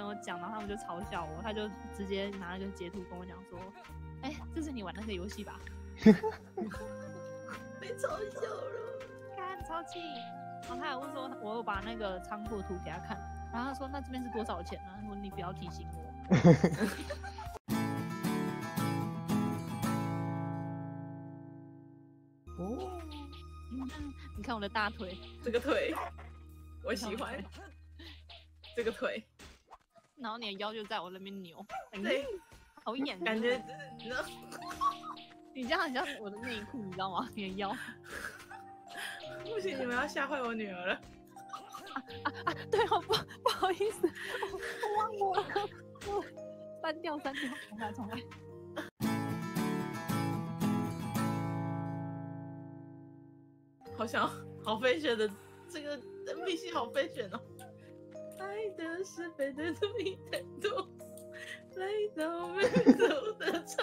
友讲，然后他们就嘲笑我，他就直接拿那个截图跟我讲说：“哎、这是你玩那个游戏吧？” 被嘲笑了， 看超气。然后他还问说，我有把那个仓库图给他看，然后他说：“那这边是多少钱啊？”我说：“你不要提醒我。” 哦， 你看我的大腿， 这个腿我喜欢，这个腿， 然后你的腰就在我那边扭， 对， 好演， 感觉你知道， 你这样很像我的内裤，你知道吗？你的腰。 不行，你们要吓坏我女儿了。 对哦，不好意思，我忘了，删掉，重来。 好想好fashion的这个 NPC 好fashion哦。爱的是非的你太多，来到没走的场。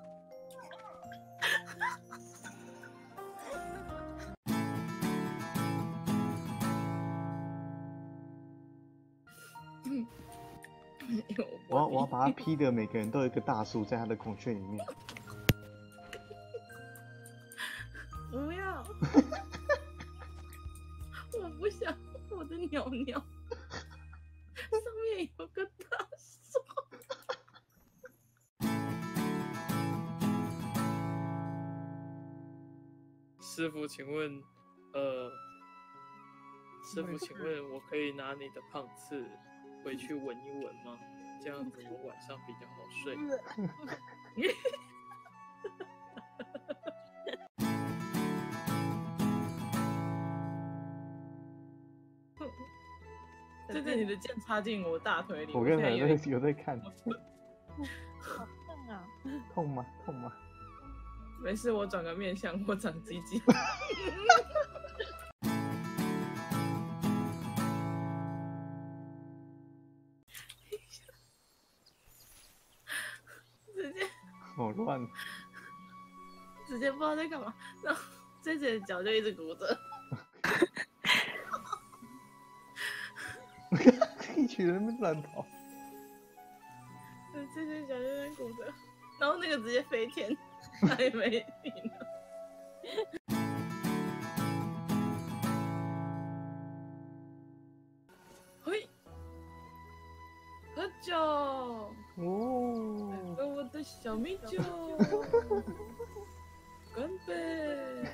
我要把他批的每个人都有一个大树在他的孔雀里面。 不要，我不想我的鸟鸟上面有个大树。师傅，请问，师傅，请问我可以拿你的胖刺回去闻一闻吗？这样子我晚上比较好睡。这是你的剑插进我大腿里。 我刚才有在看。 好痛啊！ 痛吗？痛吗？ 没事，我转个面相，我长鸡鸡。直接好乱。 直接不知道在干嘛，然后这只脚就一直鼓着。 一群人在乱跑。 这只脚就在鼓着，然后那个直接飞天，太没理了。嘿，喝酒。 哦， 喝我的小米酒，干杯！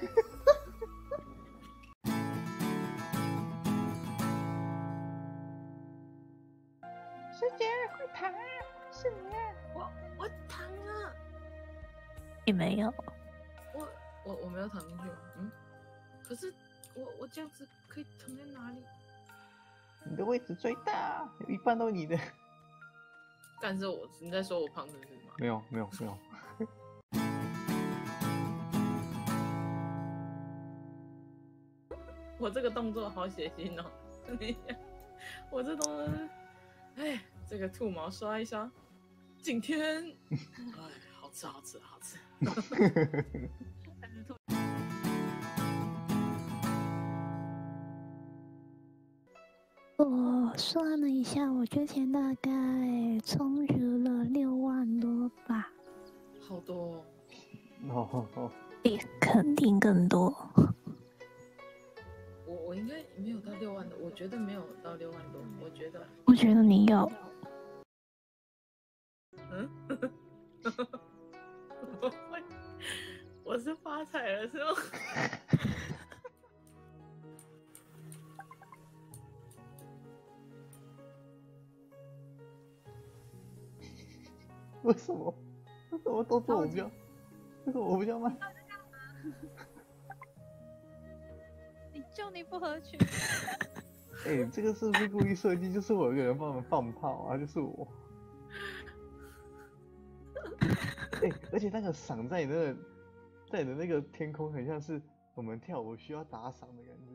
师姐，快躺啊！是你啊！ 我躺了， 你没有， 我没有躺进去，可是我这样子可以躺在哪里？ 你的位置最大，有一半都你的。 干是你在说我胖是不是吗？ 没有。 我这个动作好血腥哦！我这动作，哎，这个兔毛刷一刷，景天，哎，好吃。 我算了一下，我之前大概充值了6万多吧。 好多哦， 也肯定更多。 我应该没有到6万多，我觉得没有到6万多， 我觉得你有。 我是发财了是吗？ 为什么都是我比较，为什么我比较慢？ 你不合群。 哎，这个是不是故意设计？就是我有一个人帮我们放炮啊，就是我。哎，而且那个赏在你的那个天空，很像是我们跳舞需要打赏的感觉。